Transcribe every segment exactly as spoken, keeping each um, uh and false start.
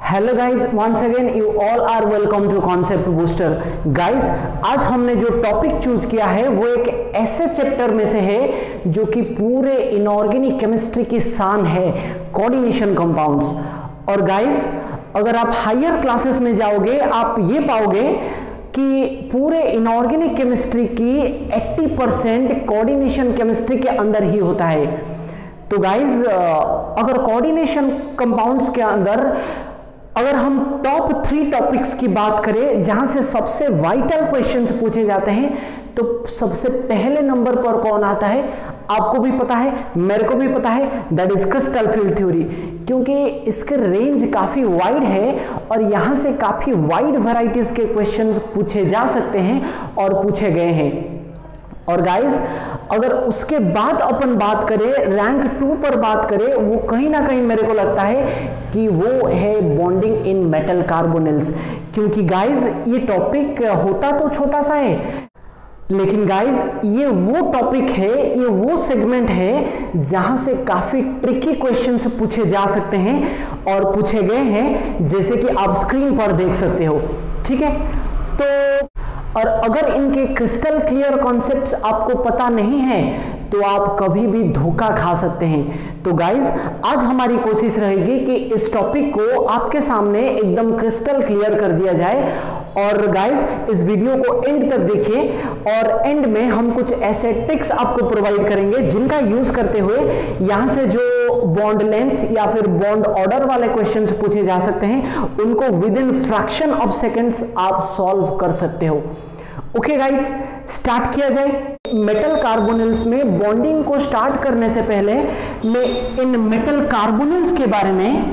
Hello guys, once again you all are welcome to concept booster. Guys, आज हमने जो topic choose किया है वो एक ऐसे चैप्टर में से है जो कि पूरे इनऑर्गेनिक केमिस्ट्री की शान है, कोऑर्डिनेशन कंपाउंड्स। और गाइस, अगर आप हायर क्लासेस में जाओगे आप ये पाओगे कि पूरे इनऑर्गेनिक केमिस्ट्री की अस्सी परसेंट कोऑर्डिनेशन केमिस्ट्री के अंदर ही होता है। तो गाइस, अगर कोऑर्डिनेशन कंपाउंड्स के अंदर अगर हम टॉप थ्री टॉपिक्स की बात करें जहां से सबसे वाइटल क्वेश्चंस पूछे जाते हैं, तो सबसे पहले नंबर पर कौन आता है आपको भी पता है, मेरे को भी पता है, that is crystal field theory. क्योंकि इसके रेंज काफी वाइड है और यहां से काफी वाइड वैरायटीज के क्वेश्चंस पूछे जा सकते हैं और पूछे गए हैं। और गाइस, अगर उसके बाद अपन बात करें, रैंक टू पर बात करें, वो कहीं ना कहीं मेरे को लगता है कि वो है बॉन्डिंग इन मेटल कार्बोनिल्स। क्योंकि गाइस, ये टॉपिक होता तो छोटा सा है, लेकिन गाइस ये वो टॉपिक है, ये वो सेगमेंट है जहां से काफी ट्रिकी क्वेश्चंस पूछे जा सकते हैं और पूछे गए हैं, जैसे कि आप स्क्रीन पर देख सकते हो। ठीक है, तो और अगर इनके क्रिस्टल क्लियर कॉन्सेप्ट्स आपको पता नहीं है तो आप कभी भी धोखा खा सकते हैं। तो गाइस, आज हमारी कोशिश रहेगी कि इस टॉपिक को आपके सामने एकदम क्रिस्टल क्लियर कर दिया जाए। और गाइस, इस वीडियो को एंड तक देखिए और एंड में हम कुछ ऐसे टिप्स आपको प्रोवाइड करेंगे जिनका यूज करते हुए यहां से जो बॉन्ड लेंथ या फिर बॉन्ड ऑर्डर वाले क्वेश्चंस पूछे जा सकते हैं उनको within fraction of seconds आप सॉल्व कर सकते हो। ओके गाइस, स्टार्ट किया जाए। मेटल कार्बोनिल्स में बॉन्डिंग को स्टार्ट करने से पहले मैं इन मेटल कार्बोनिल्स के बारे में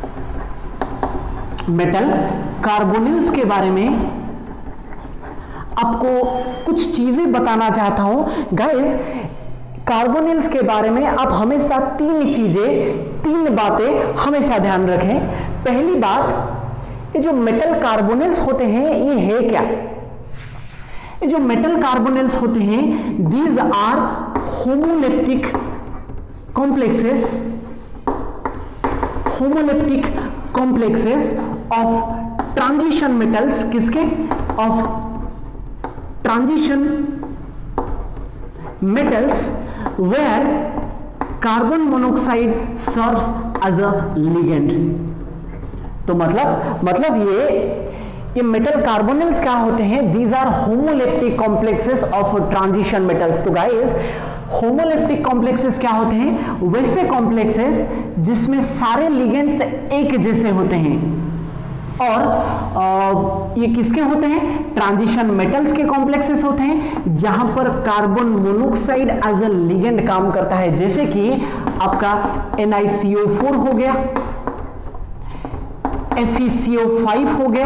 मेटल कार्बोनिल्स के बारे में आपको कुछ चीजें बताना चाहता हूं। गाइस, कार्बोनिल्स के बारे में आप हमेशा तीन चीजें, तीन बातें हमेशा ध्यान रखें। पहली बात, ये जो मेटल कार्बोनिल्स होते हैं ये है क्या? ये जो मेटल कार्बोनिल्स होते हैं, these are homoleptic complexes homoleptic complexes of transition metals. किसके? Of transition metals where carbon monoxide serves as a ligand. तो मतलब मतलब ये ये मेटल कार्बोनिल्स क्या होते हैं? These are homoleptic complexes of transition metals. तो गाइस, होमोलेप्टिक कॉम्प्लेक्सेस क्या होते हैं? वैसे कॉम्प्लेक्सेस जिसमें सारे लिगेंड्स एक जैसे होते हैं। और आ, ये किसके होते हैं? ट्रांजिशन मेटल्स के कॉम्प्लेक्सेस होते हैं जहां पर carbon monoxide as a ligand काम करता है। जैसे कि आपका N I C O four हो गया, एफ ई सी ओ फाइव हो गया,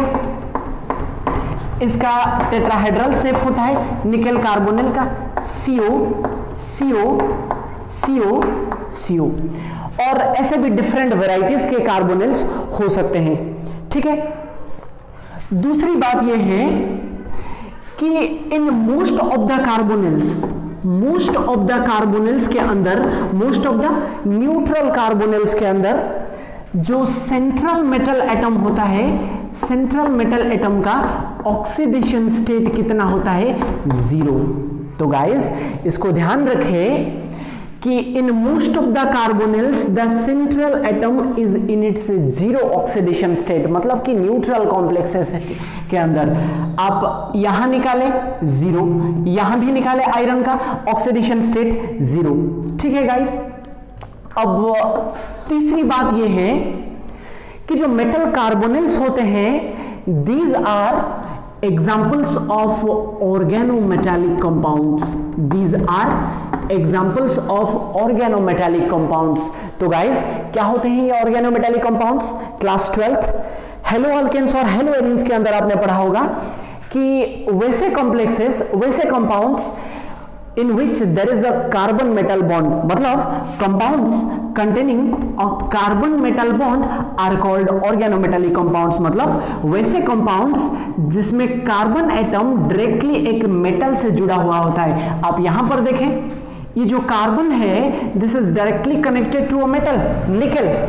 इसका टेट्राहेड्रल शेप होता है निकेल कार्बोनिल का, सीओ सीओ सीओ सीओ। और ऐसे भी डिफरेंट वैरायटीज के कार्बोनिल्स हो सकते हैं। ठीक है, दूसरी बात यह है कि in most of the carbonyls most of the carbonyls के अंदर most of the neutral carbonyls के अंदर जो सेंट्रल मेटल एटम होता है, सेंट्रल मेटल एटम का ऑक्सीडेशन स्टेट कितना होता है? जीरो। तो गाइस, इसको ध्यान रखें कि in most of the carbonyls the central atom is in its zero oxidation state. मतलब कि न्यूट्रल कॉम्प्लेक्सेस के अंदर आप यहां निकाले जीरो, यहां भी निकाले आयरन का ऑक्सीडेशन स्टेट जीरो। ठीक है गाइस, अब तीसरी बात यह है कि जो मेटल कार्बोनिल्स होते हैं, these are examples of organometallic compounds. These are examples of organometallic compounds. तो गाइस, क्या होते हैं ये organometallic compounds? Class twelfth haloalkanes और हेलो एरीन्स के अंदर आपने पढ़ा होगा कि वैसे कॉम्प्लेक्सेस, वैसे compounds in which there is a carbon metal bond, मतलब compounds containing a carbon metal bond are called organometallic compounds। मतलब वैसे compounds जिसमें कार्बन एटम डायरेक्टली एक मेटल से जुड़ा हुआ होता है। आप यहां पर देखें, ये जो कार्बन है this is directly connected to a metal, nickel.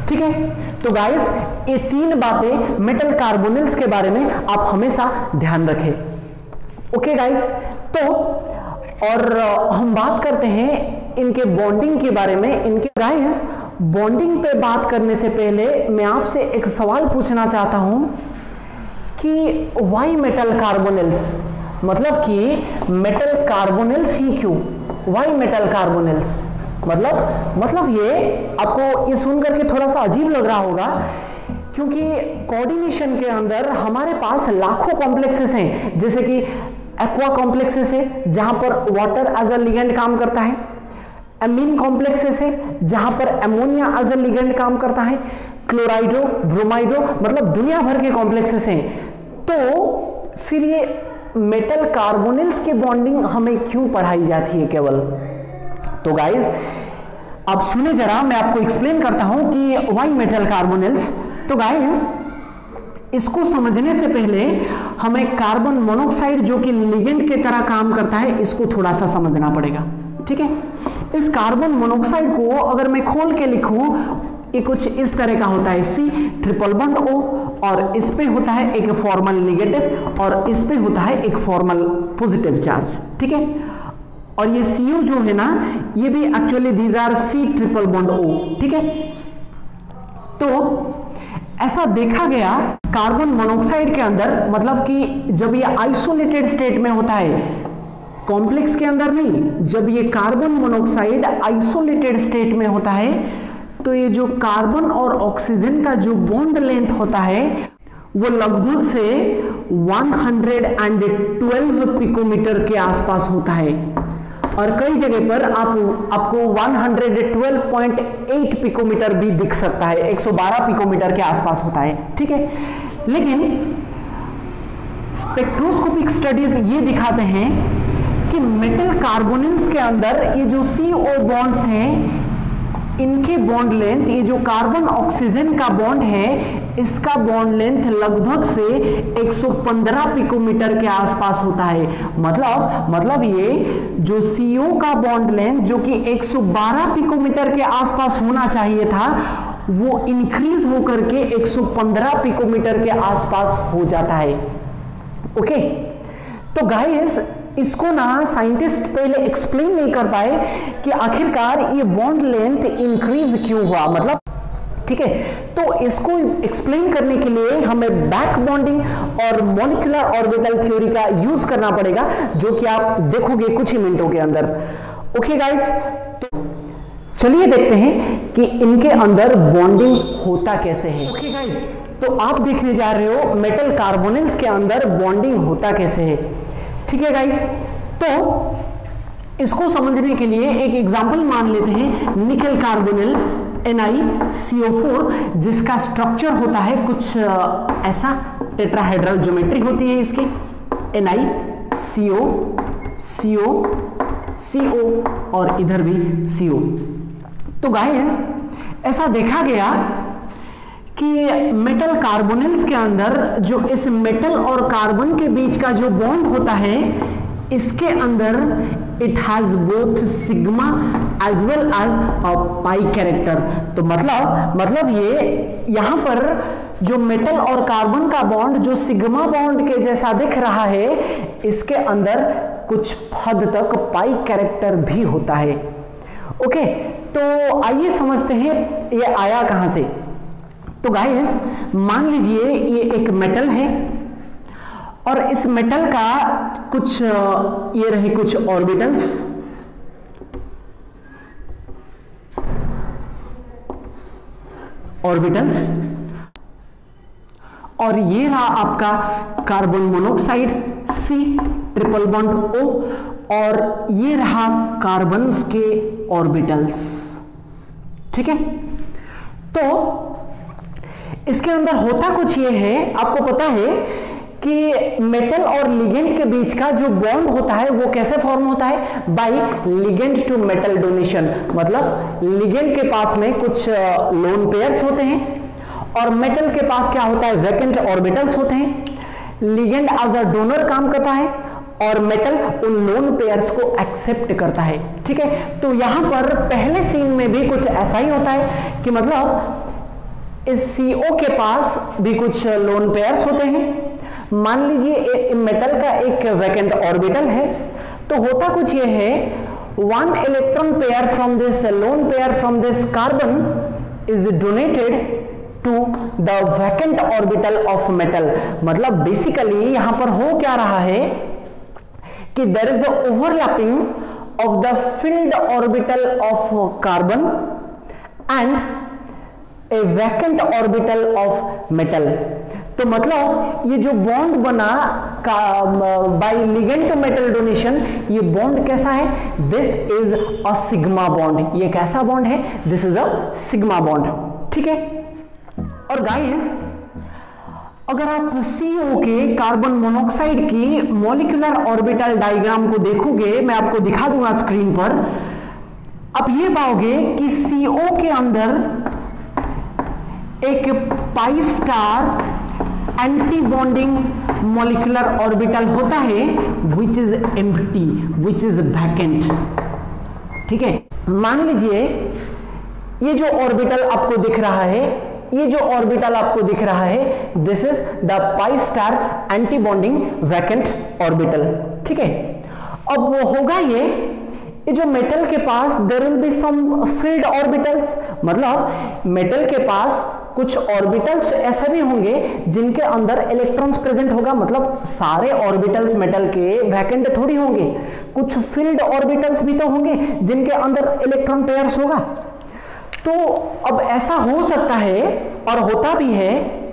ठीक है। तो गाइस ये तीन बातें मेटल कार्बोनिल्स के बारे में आप हमेशा ध्यान रखें। ओके गाइस, तो और हम बात करते हैं इनके बॉन्डिंग के बारे में। इनके गाइस बॉन्डिंग पे बात करने से पहले मैं आपसे एक सवाल पूछना चाहता हूं कि वाई मेटल कार्बोनिल्स, मतलब कि मेटल कार्बोनिल्स ही क्यों, वाई मेटल कार्बोनिल्स, मतलब मतलब ये आपको ये सुन करके थोड़ा सा अजीब लग रहा होगा, क्योंकि कोऑर्डिनेशन के अंदर हमारे पास लाखों कॉम्प्लेक्सेस हैं, जैसे कि एक्वा कॉम्प्लेक्सेस है जहां पर वाटर एज अ लिगेंड काम करता है, एमीन कॉम्प्लेक्सेस है जहां पर एमोनिया एज अ लिगेंड काम करता है, क्लोराइडो, ब्रोमाइडो, मतलब दुनिया भर के कॉम्प्लेक्सेस हैं। तो फिर ये मेटल कार्बोनिल्स की बॉन्डिंग हमें क्यों पढ़ाई जाती है केवल? तो गाइस अब सुने जरा, मैं आपको एक्सप्लेन करता हूं कि व्हाई मेटल कार्बोनिल्स। तो गाइस इसको समझने से पहले हमें कार्बन मोनोऑक्साइड जो कि लिगेंड की तरह काम करता है इसको थोड़ा सा समझना पड़ेगा, ठीक है। इस कार्बन मोनोऑक्साइड को अगर मैं खोल के लिखूं, ये कुछ इस तरह का होता है, सी ट्रिपल बॉन्ड ओ, और इस पे होता है एक फॉर्मल नेगेटिव और इस पे होता है एक फॉर्मल पॉजिटिव चार्ज, ठीक है। और ये सी ओ जो है ना, ये भी actually these are C triple bond O, ठीक है। तो ऐसा देखा गया कार्बन मोनोऑक्साइड के अंदर, मतलब कि जब ये आइसोलेटेड स्टेट में होता है, कॉम्प्लेक्स के अंदर नहीं, जब ये कार्बन मोनोऑक्साइड आइसोलेटेड स्टेट में होता है, तो ये जो कार्बन और ऑक्सीजन का जो बॉन्ड लेंथ होता है वो लगभग से एक सौ बारह पिकोमीटर के आसपास होता है, और कई जगह पर आप आपको एक सौ बारह पॉइंट आठ पिकोमीटर भी दिख सकता है, एक सौ बारह पिकोमीटर के आसपास होता है, ठीक है। लेकिन स्पेक्ट्रोस्कोपिक स्टडीज ये दिखाते हैं कि मेटल कार्बोनिल्स के अंदर ये जो सी ओ बॉन्ड्स हैं, इनके बॉन्ड लेंथ, ये जो कार्बन ऑक्सीजन का बॉन्ड है, इसका बॉन्ड लेंथ लगभग से एक सौ पंद्रह पिकोमीटर के आसपास होता है। मतलब मतलब ये जो सी ओ का बॉन्ड लेंथ जो कि एक सौ बारह पिकोमीटर के आसपास होना चाहिए था, वो इंक्रीज होकर के एक सौ पंद्रह पिकोमीटर के आसपास हो जाता है। ओके, तो गाइस इसको ना साइंटिस्ट पहले एक्सप्लेन नहीं कर पाए कि आखिरकार ये बॉन्ड लेंथ इंक्रीज क्यों हुआ, मतलब, ठीक है। तो इसको एक्सप्लेन करने के लिए हमें बैक बॉन्डिंग और मॉलिक्यूलर ऑर्बिटल थ्योरी का यूज करना पड़ेगा, जो कि आप देखोगे कुछ ही मिनटों के अंदर। ओके गाइस, तो चलिए देखते हैं कि इनके अंदर बॉन्डिंग होता कैसे है। ओके गाइस, तो आप देखने जा रहे हो मेटल कार्बोनिल्स के अंदर बॉन्डिंग होता कैसे है, ठीक है गाइस। तो इसको समझने के लिए एक एग्जांपल मान लेते हैं, nickel carbonyl N I C O four, जिसका स्ट्रक्चर होता है कुछ ऐसा, टेट्राहेड्रल ज्योमेट्री होती है इसकी, एन आई सी ओ सी ओ सी ओ और इधर भी सी ओ। तो गाइस ऐसा देखा गया कि मेटल कार्बोनिल्स के अंदर जो इस मेटल और कार्बन के बीच का जो बॉन्ड होता है, इसके अंदर it has both sigma as well as a pi character. तो मतलब मतलब ये यहां पर जो मेटल और कार्बन का बॉन्ड जो सिग्मा बॉन्ड के जैसा दिख रहा है, इसके अंदर कुछ हद तक पाई कैरेक्टर भी होता है। ओके, तो आइए समझते हैं ये आया कहां से। तो गाइस मान लीजिए ये एक मेटल है और इस मेटल का कुछ ये रहे कुछ ऑर्बिटल्स, ऑर्बिटल्स और ये रहा आपका carbon monoxide C triple bond O, और ये रहा कार्बन्स के ऑर्बिटल्स, ठीक है। तो इसके अंदर होता कुछ ये है, आपको पता है कि मेटल और लिगेंड के बीच का जो बॉन्ड होता है वो कैसे फॉर्म होता है, by ligand to metal donation. मतलब लिगेंड के पास में कुछ लोन पेयर्स होते हैं और मेटल के पास क्या होता है, वैकेंट ऑर्बिटल्स होते हैं। लिगेंड एज अ डोनर काम करता है और मेटल उन लोन पेयर्स को एक्सेप्ट करता है, ठीक है। तो यहां पर पहले सीन में भी कुछ ऐसा ही होता है कि मतलब इस सी ओ के पास भी कुछ लोन पेयर्स होते हैं। मान लीजिए मेटल का एक वैकेंट ऑर्बिटल है, तो होता कुछ ये है, one electron pair from this lone pair from this carbon is donated to the vacant orbital of metal. मतलब बेसिकली यहां पर हो क्या रहा है कि there is a overlapping of the filled orbital of carbon and a vacant orbital of metal. तो मतलब ये जो बॉन्ड बना by ligand to metal donation, ये बॉन्ड कैसा है? This is a sigma bond. ये कैसा बॉन्ड है? This is a sigma bond. ठीक है। और गाइस, अगर आप सी ओ के कार्बन मोनोऑक्साइड की मॉलिक्यूलर ऑर्बिटल डायग्राम को देखोगे, मैं आपको दिखा दूंगा स्क्रीन पर, आप ये पाओगे कि सी ओ के अंदर एक pi star antibonding molecular orbital होता है which is empty, which is vacant. ठीक है। मान लीजिए ये जो ऑर्बिटल आपको दिख रहा है, ये जो ऑर्बिटल आपको दिख रहा है, this is the pi star antibonding vacant orbital. ठीक है। अब वो होगा ये ये जो मेटल के पास there will be some filled orbitals, मतलब मेटल के पास कुछ ऑर्बिटल्स ऐसे भी होंगे जिनके अंदर इलेक्ट्रॉन्स प्रेजेंट होगा। मतलब सारे ऑर्बिटल्स मेटल के वैकेंट थोड़ी होंगे, कुछ फील्ड ऑर्बिटल्स भी तो होंगे जिनके अंदर इलेक्ट्रॉन पेयर्स होगा। तो अब ऐसा हो सकता है और होता भी है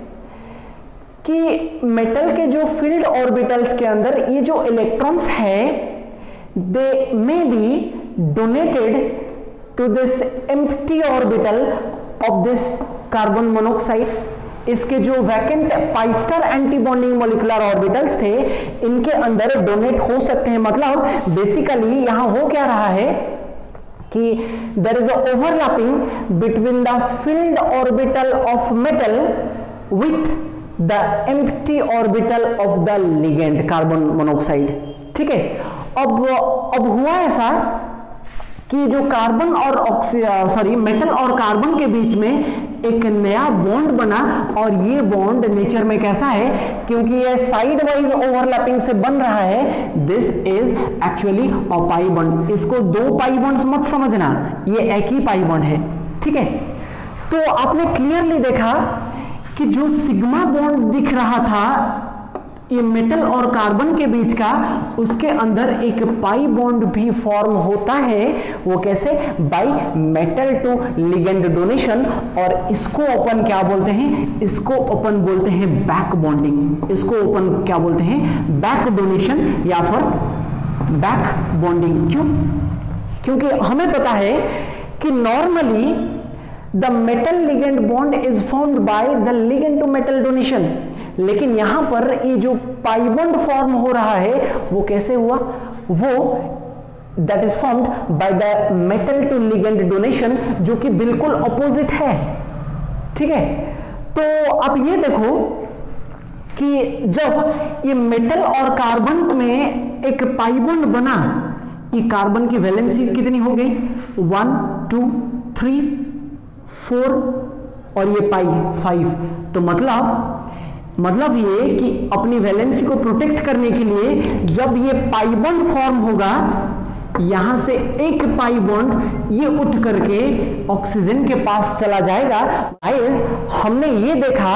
कि मेटल के जो फील्ड ऑर्बिटल्स के अंदर ये जो इलेक्ट्रॉन्स है, they may be donated to this empty orbital of this carbon monoxide. इसके जो vacant pi star antibonding molecular orbitals थे, इनके अंदर डोनेट हो सकते हैं। मतलब बेसिकली यहां हो क्या रहा है कि there is a overlapping between the filled orbital of metal with the empty orbital of the ligand carbon monoxide। ठीक है। अब अब हुआ ऐसा कि जो कार्बन और सॉरी मेटल और कार्बन के बीच में एक नया बॉन्ड बना, और ये बॉन्ड नेचर में कैसा है, क्योंकि ये साइड वाइज ओवरलैपिंग से बन रहा है, this is actually a pi bond. इसको दो पाई बॉन्ड्स मत समझना, ये एक ही पाई बॉन्ड है। ठीक है। तो आपने क्लियरली देखा कि जो सिग्मा बॉन्ड दिख रहा था ये मेटल और कार्बन के बीच का, उसके अंदर एक पाई बॉन्ड भी फॉर्म होता है। वो कैसे? By metal to ligand donation. और इसको अपन क्या बोलते हैं? इसको अपन बोलते हैं बैक बॉन्डिंग। इसको अपन क्या बोलते हैं? बैक डोनेशन या फिर बैक बॉन्डिंग। क्यों? क्योंकि हमें पता है कि normally the metal ligand bond is formed by the ligand to metal donation, लेकिन यहां पर ये जो पाई बॉन्ड फॉर्म हो रहा है वो कैसे हुआ? वो that is formed by the metal to ligand donation, जो कि बिल्कुल ऑपोजिट है। ठीक है। तो आप ये देखो कि जब ये मेटल और कार्बन में एक पाई बॉन्ड बना, ये कार्बन की वैलेंसी कितनी हो गई? वन टू थ्री फोर और ये पाई फाइव। तो मतलब मतलब ये कि अपनी वैलेंसी को प्रोटेक्ट करने के लिए जब ये पाई बॉन्ड फॉर्म होगा, यहां से एक पाई बॉन्ड ये उठ करके ऑक्सीजन के पास चला जाएगा। गाइस, हमने ये देखा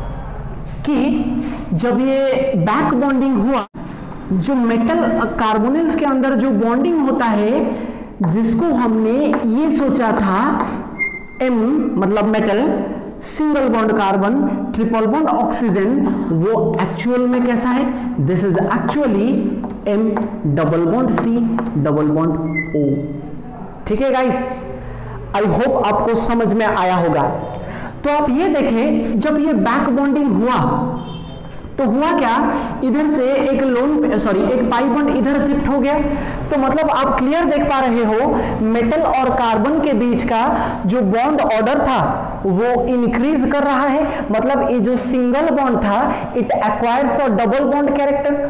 कि जब ये बैक बॉन्डिंग हुआ, जो मेटल कार्बोनिल्स के अंदर जो बॉन्डिंग होता है, जिसको हमने ये सोचा था एम मतलब metal, single bond carbon, triple bond oxygen, वो एक्चुअल में कैसा है? This is actually M double bond C double bond O. ठीक है गाइस, आई होप आपको समझ में आया होगा। तो आप ये देखें, जब ये बैक बॉन्डिंग हुआ तो हुआ क्या? इधर से एक लोन सॉरी एक पाई बॉन्ड इधर शिफ्ट हो गया। तो मतलब आप क्लियर देख पा रहे हो, मेटल और कार्बन के बीच का जो बॉन्ड ऑर्डर था वो इंक्रीज कर रहा है। मतलब ये जो सिंगल बॉन्ड था, it acquires a double bond character.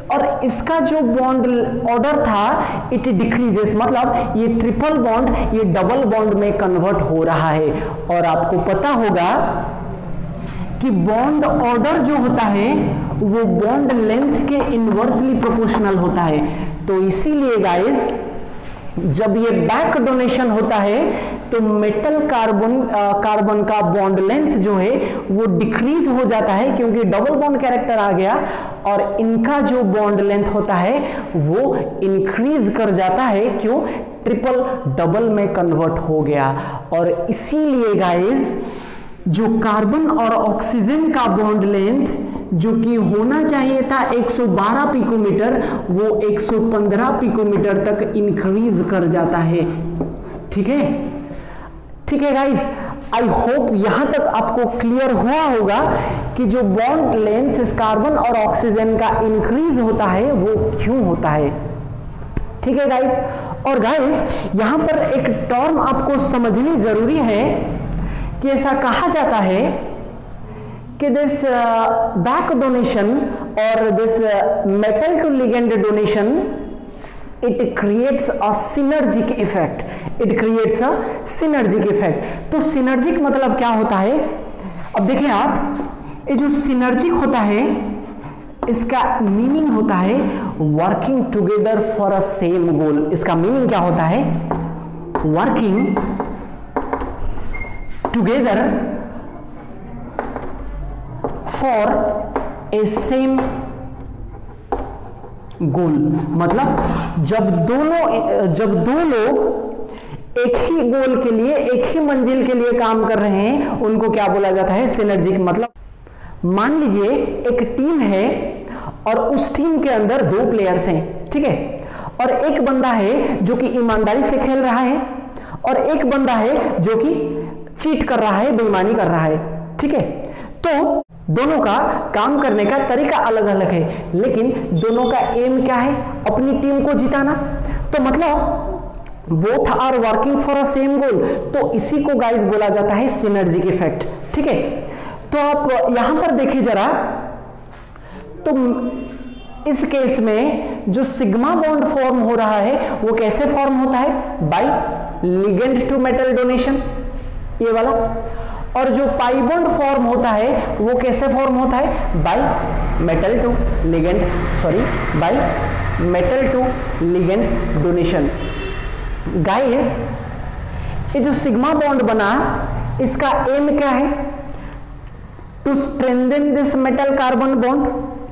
और इसका जो बॉन्ड ऑर्डर था इट डिक्रीजेस, मतलब ये ट्रिपल बॉन्ड ये डबल बॉन्ड में कन्वर्ट हो रहा है। और आपको पता होगा कि बॉन्ड ऑर्डर जो होता है वो बॉन्ड लेंथ के इनवर्सली प्रोपोर्शनल होता है। तो इसीलिए गाइस जब ये बैक डोनेशन होता है तो मेटल कार्बन कार्बन का बॉन्ड लेंथ जो है वो डिक्रीज हो जाता है, क्योंकि डबल बॉन्ड कैरेक्टर आ गया, और इनका जो बॉन्ड लेंथ होता है वो इंक्रीज कर जाता है। क्यों? ट्रिपल डबल में कन्वर्ट हो गया। और इसीलिए गाइस जो कार्बन और ऑक्सीजन का बॉन्ड लेंथ जो कि होना चाहिए था एक सौ बारह पिकोमीटर, वो एक सौ पंद्रह पिकोमीटर तक इंक्रीज कर जाता है। ठीक है, ठीक है गाइस, आई होप यहां तक आपको क्लियर हुआ होगा कि जो बॉन्ड लेंथ इस कार्बन और ऑक्सीजन का इंक्रीज होता है वो क्यों होता है। ठीक है गाइस, और गाइस यहां पर एक टर्म आपको समझनी जरूरी है कि ऐसा कहा जाता है कि दिस बैक डोनेशन और this metal to ligand donation it creates a synergic effect, it creates a synergic effect. तो सिनर्जिक मतलब क्या होता है? अब देखिए आप, ये जो सिनर्जिक होता है इसका मीनिंग होता है working together for a same goal. इसका मीनिंग क्या होता है? Working together for a same goal. मतलब जब दोनों जब दो लोग एक ही गोल के लिए, एक ही मंजिल के लिए काम कर रहे हैं, उनको क्या बोला जाता है? सिनर्जिक। मतलब मान लीजिए एक टीम है और उस टीम के अंदर दो प्लेयर्स हैं, ठीक है, और एक बंदा है जो कि ईमानदारी से खेल रहा है और एक बंदा है जो कि चीट कर रहा है, बेईमानी कर रहा है। ठीक है, तो दोनों का काम करने का तरीका अलग अलग है, लेकिन दोनों का एम क्या है? अपनी टीम को जिताना। तो मतलब both are working for a same goal, तो इसी को गाइस बोला जाता है सिनर्जिक इफेक्ट। ठीक है, तो आप यहां पर देखिए जरा, तो इस केस में जो सिग्मा बॉन्ड फॉर्म हो रहा है वो कैसे फॉर्म होता है? By ligand to metal donation, ये वाला। और जो पाई बॉन्ड फॉर्म होता है वो कैसे फॉर्म होता है? By metal to ligand, sorry by metal to ligand donation. Guys ये जो सिग्मा बॉन्ड बना इसका एम क्या है? To strengthen this metal carbon bond.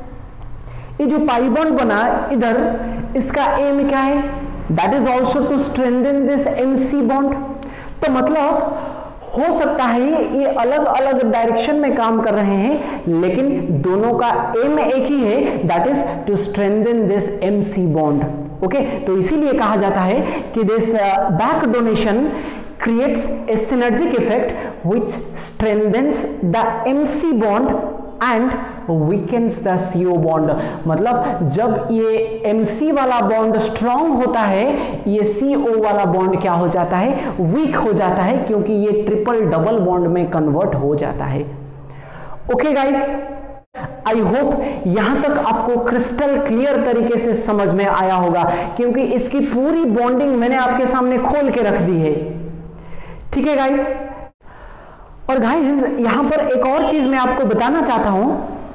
ये जो पाई बॉन्ड बना इधर, इसका एम क्या है? That is also to strengthen this MC bond. तो मतलब हो सकता है ये अलग अलग डायरेक्शन में काम कर रहे हैं, लेकिन दोनों का एम एक ही है, that is to strengthen this MC bond. Okay, तो इसीलिए कहा जाता है कि this back donation creates a synergic effect which strengthens the M C bond and weakens the C O bond। मतलब जब ये M C वाला बॉन्ड स्ट्रॉन्ग होता है, ये C O वाला बॉन्ड क्या हो जाता है? वीक हो जाता है, क्योंकि ये ट्रिपल डबल बॉन्ड में कन्वर्ट हो जाता है। ओके गाइस, आई होप यहां तक आपको क्रिस्टल क्लियर तरीके से समझ में आया होगा, क्योंकि इसकी पूरी बॉन्डिंग मैंने आपके सामने खोल के रख दी है। ठीक है गाइस, और गाइस यहां पर एक और चीज मैं आपको बताना चाहता हूं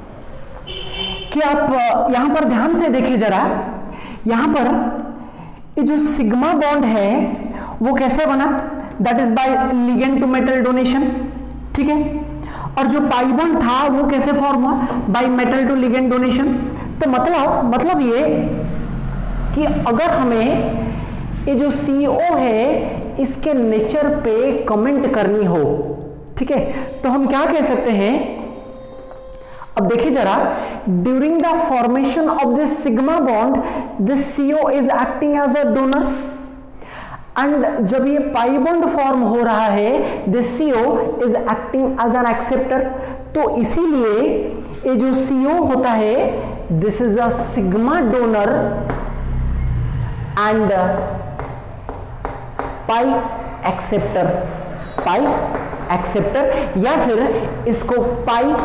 कि आप यहां पर ध्यान से देखिए जरा, यहां पर ये जो सिग्मा बॉन्ड है वो कैसे बना? That is by ligand to metal donation. ठीक है, और जो पाई बॉन्ड था वो कैसे फॉर्म हुआ? By metal to ligand donation. तो मतलब मतलब ये कि अगर हमें ये जो सी ओ है इसके नेचर पे कमेंट करनी हो, ठीक है, तो हम क्या कह सकते हैं? अब देखिए जरा, during the formation of this sigma bond this CO is acting as a donor, and जब ये पाई बॉन्ड फॉर्म हो रहा है this CO is acting as an acceptor. तो इसीलिए ये जो सीओ होता है this is a sigma donor and pi acceptor, pi acceptor, या फिर इसको पाई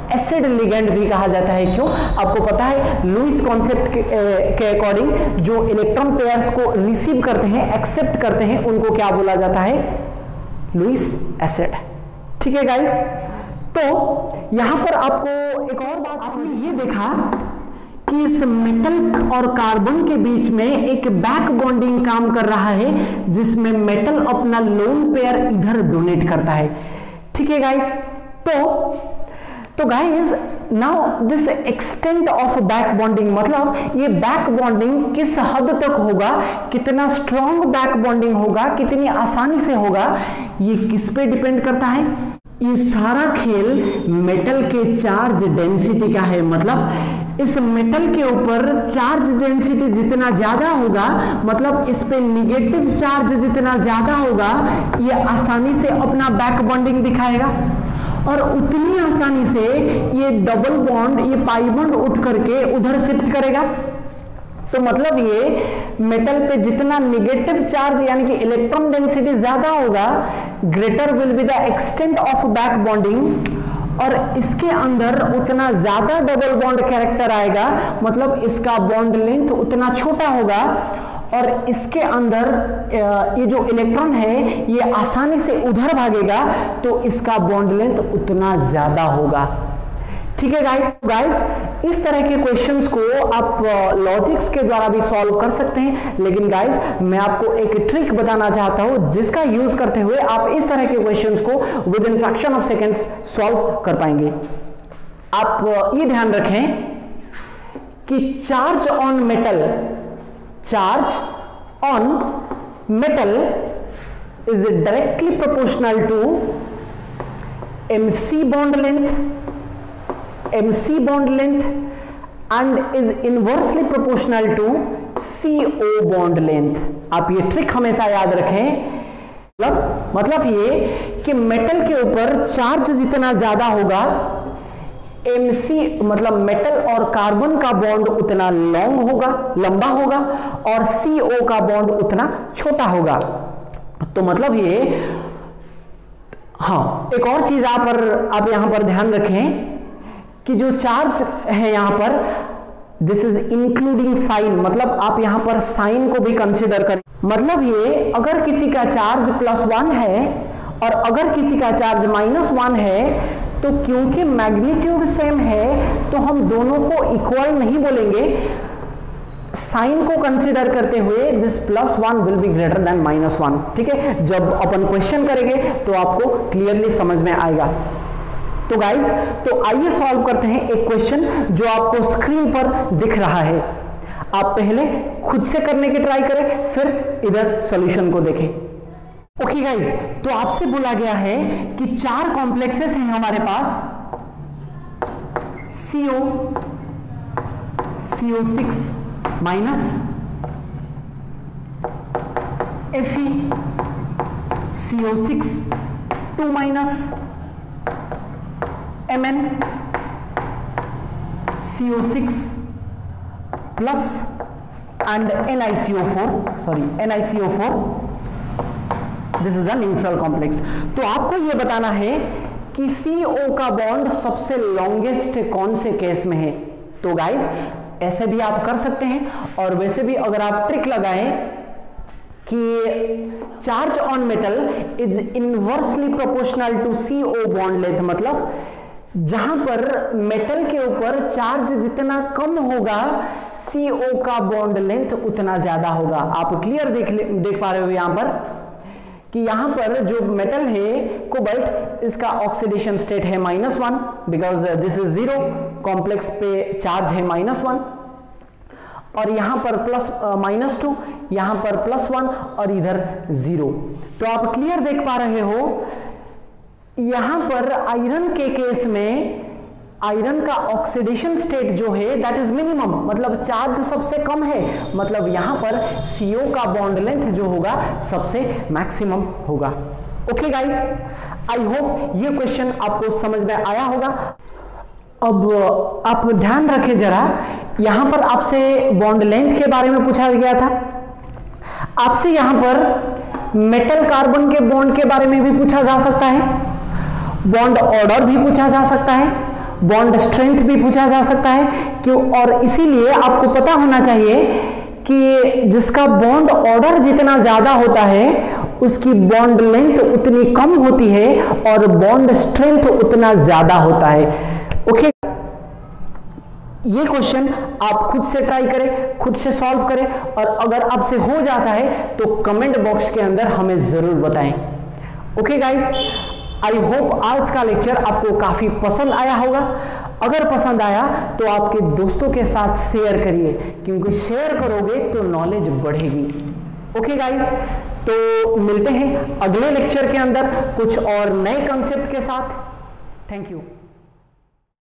एसिड लिगेंड भी कहा जाता है। क्यों? आपको पता है लुईस कॉन्सेप्ट के अकॉर्डिंग जो इलेक्ट्रॉन पेयर्स को रिसीव करते हैं, एक्सेप्ट करते हैं, उनको क्या बोला जाता है? Lewis acid. ठीक है गाइस, तो यहां पर आपको एक और बात, आपने ये देखा कि इस मेटल और कार्बन के बीच में एक बैक बॉन्डिंग काम कर रहा है, जिसमें मेटल अपना लोन पेयर इधर डोनेट करता है। ठीक है गाइस, तो तो guys now this extent of back bonding, मतलब ये बैक बॉन्डिंग किस हद तक होगा, कितना स्ट्रॉन्ग बैक बॉन्डिंग होगा, कितनी आसानी से होगा, ये किस पे डिपेंड करता है? ये सारा खेल मेटल के चार्ज डेंसिटी का है। मतलब इस मेटल के ऊपर चार्ज डेंसिटी जितना ज्यादा होगा, मतलब इस पे निगेटिव चार्ज जितना ज्यादा होगा, ये आसानी से अपना बैक बॉन्डिंग दिखाएगा और उतनी आसानी से ये डबल बॉन्ड, ये पाई बॉन्ड उठ करके उधर शिफ्ट करेगा। तो मतलब ये मेटल पे जितना निगेटिव चार्ज यानी कि इलेक्ट्रॉन डेंसिटी ज्यादा होगा, greater will be the extent of back bonding, और इसके अंदर उतना ज्यादा डबल बॉन्ड कैरेक्टर आएगा, मतलब इसका बॉन्ड लेंथ उतना छोटा होगा, और इसके अंदर ये जो इलेक्ट्रॉन है ये आसानी से उधर भागेगा, तो इसका बॉन्ड लेंथ उतना ज्यादा होगा। ठीक है गाइस, गाइस इस तरह के क्वेश्चंस को आप लॉजिक्स के द्वारा भी सॉल्व कर सकते हैं, लेकिन गाइस मैं आपको एक ट्रिक बताना चाहता हूं जिसका यूज करते हुए आप इस तरह के क्वेश्चंस को within fraction of seconds solve कर पाएंगे। आप ये ध्यान रखें कि charge on metal, charge on metal is directly proportional to mc bond length, mc bond length and is inversely proportional to co bond length। आप ये ट्रिक हमेशा याद रखें, मतलब मतलब ये कि मेटल के ऊपर चार्ज जितना ज्यादा होगा, mc मतलब मेटल और कार्बन का बॉन्ड उतना लॉन्ग होगा, लंबा होगा, और co का बॉन्ड उतना छोटा होगा। तो मतलब ये, हाँ एक और चीज आप पर आप यहां पर ध्यान रखें कि जो चार्ज है यहां पर, दिस इज इंक्लूडिंग साइन, मतलब आप यहां पर साइन को भी कंसीडर करें। मतलब ये अगर किसी का चार्ज प्लस वन है और अगर किसी का चार्ज माइनस वन है, तो क्योंकि मैग्नीट्यूड सेम है तो हम दोनों को इक्वल नहीं बोलेंगे, साइन को कंसीडर करते हुए this plus one will be greater than minus one. ठीक है, जब अपन क्वेश्चन करेंगे तो आपको क्लियरली समझ में आएगा। तो गाइस, तो आइए सॉल्व करते हैं एक क्वेश्चन जो आपको स्क्रीन पर दिख रहा है। आप पहले खुद से करने की ट्राई करें, फिर इधर सॉल्यूशन को देखें। ओके गाइस, तो आपसे बोला गया है कि चार कॉम्प्लेक्सेस हैं हमारे पास, CO, C O six minus, Fe, C O six two minus, Mn, C O six plus and N I C O four, sorry N I C O four, this is a neutral complex. तो आपको यह बताना है कि सी ओ का bond सबसे longest कौन से केस में है। तो गाइस ऐसे भी आप कर सकते हैं, और वैसे भी अगर आप ट्रिक लगाएं कि charge on metal is inversely proportional to C O bond length, मतलब जहां पर मेटल के ऊपर चार्ज जितना कम होगा, सी ओ का बॉन्ड लेंथ उतना ज्यादा होगा। आप क्लियर देख देख पा रहे हो यहां पर कि यहां पर जो मेटल है कोबाल्ट, इसका ऑक्सीडेशन स्टेट है minus one, because this is zero, complex पे चार्ज है माइनस वन, और यहां पर प्लस माइनस टू, यहां पर प्लस वन, और इधर जीरो। तो आप क्लियर देख पा रहे हो यहां पर आयरन के केस में आयरन का ऑक्सीडेशन स्टेट जो है दैट इज मिनिमम, मतलब चार्ज सबसे कम है, मतलब यहां पर सी ओ का बॉन्ड लेंथ जो होगा सबसे मैक्सिमम होगा। ओके गाइस, आई होप ये क्वेश्चन आपको समझ में आया होगा। अब आप ध्यान रखें जरा, यहां पर आपसे बॉन्ड लेंथ के बारे में पूछा गया था, आपसे यहां पर मेटल कार्बन के बॉन्ड के बारे में भी पूछा जा सकता है, बॉन्ड ऑर्डर भी पूछा जा सकता है, बॉन्ड स्ट्रेंथ भी पूछा जा सकता है क्यों, और इसीलिए आपको पता होना चाहिए कि जिसका बॉन्ड ऑर्डर जितना ज्यादा होता है उसकी बॉन्ड लेंथ उतनी कम होती है और बॉन्ड स्ट्रेंथ उतना ज्यादा होता है। ओके, ये क्वेश्चन आप खुद से ट्राई करें, खुद से सॉल्व करें, और अगर आपसे हो जाता है तो कमेंट बॉक्स के अंदर हमें जरूर बताएं। ओके गाइस, आई होप आज का लेक्चर आपको काफी पसंद आया होगा। अगर पसंद आया तो आपके दोस्तों के साथ शेयर करिए, क्योंकि शेयर करोगे तो नॉलेज बढ़ेगी। ओके गाइस, तो मिलते हैं अगले लेक्चर के अंदर कुछ और नए कॉन्सेप्ट के साथ। Thank you.